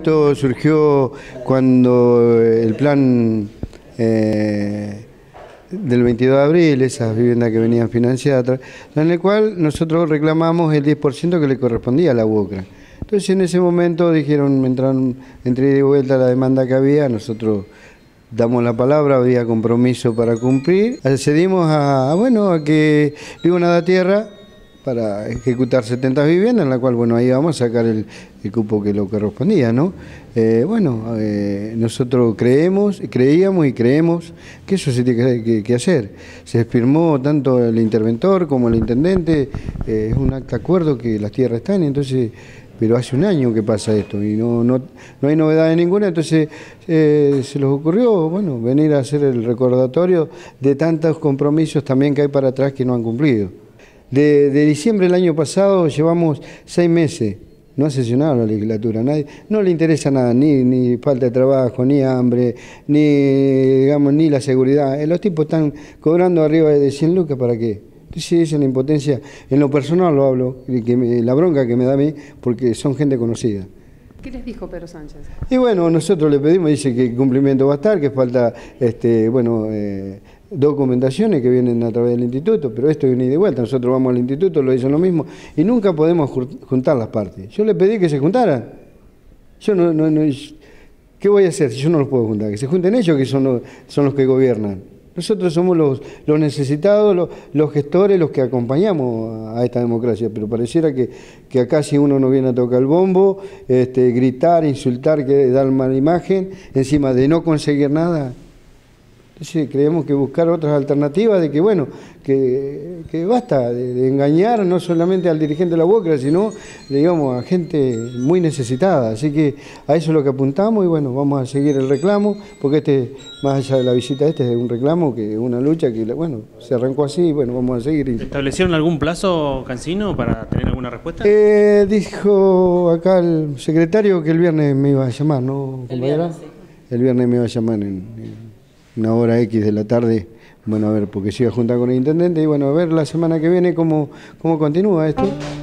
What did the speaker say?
esto surgió cuando el plan del 22 de abril, esas viviendas que venían financiadas, en el cual nosotros reclamamos el 10% que le correspondía a la UOCRA. Entonces en ese momento dijeron, entraron entre ida y vuelta la demanda que había, nosotros damos la palabra, había compromiso para cumplir, accedimos a que le iban a dar tierra para ejecutar 70 viviendas, en la cual, bueno, ahí vamos a sacar el cupo que lo correspondía, ¿no? Nosotros creíamos y creemos que eso se tiene que hacer. Se firmó tanto el interventor como el intendente, es un acta de acuerdo que las tierras están, entonces, pero hace un año que pasa esto y no hay novedades ninguna, entonces se les ocurrió, bueno, venir a hacer el recordatorio de tantos compromisos también que hay para atrás que no han cumplido. De diciembre del año pasado llevamos 6 meses, no ha sesionado la legislatura, no le interesa nada, ni falta de trabajo, ni hambre, ni la seguridad. Los tipos están cobrando arriba de 100 lucas, ¿para qué? Entonces esa es la impotencia, en lo personal lo hablo, la bronca que me da a mí, porque son gente conocida. ¿Qué les dijo Pedro Sánchez? Y bueno, nosotros le pedimos, dice que el cumplimiento va a estar, que falta, documentaciones que vienen a través del instituto, pero esto es un ida y vuelta, nosotros vamos al instituto, lo dicen lo mismo, y nunca podemos juntar las partes. Yo le pedí que se juntaran. Yo ¿qué voy a hacer si yo no los puedo juntar? Que se junten ellos, que son los que gobiernan. Nosotros somos los necesitados, los gestores, los que acompañamos a esta democracia, pero pareciera que acá si uno no viene a tocar el bombo, gritar, insultar, dar mala imagen, encima de no conseguir nada. Entonces creemos que buscar otras alternativas de que, bueno, que basta de engañar no solamente al dirigente de la UOCRA, sino, digamos, a gente muy necesitada. Así que a eso es lo que apuntamos y, bueno, vamos a seguir el reclamo, porque más allá de la visita, es un reclamo, que una lucha que, bueno, se arrancó así y, bueno, vamos a seguir. ¿Establecieron algún plazo, Cancino, para tener alguna respuesta? Dijo acá el secretario que el viernes me iba a llamar, ¿no, compañera? El viernes me iba a llamar en una hora X de la tarde, bueno, a ver, porque se iba a juntar con el intendente y bueno, a ver la semana que viene cómo continúa esto.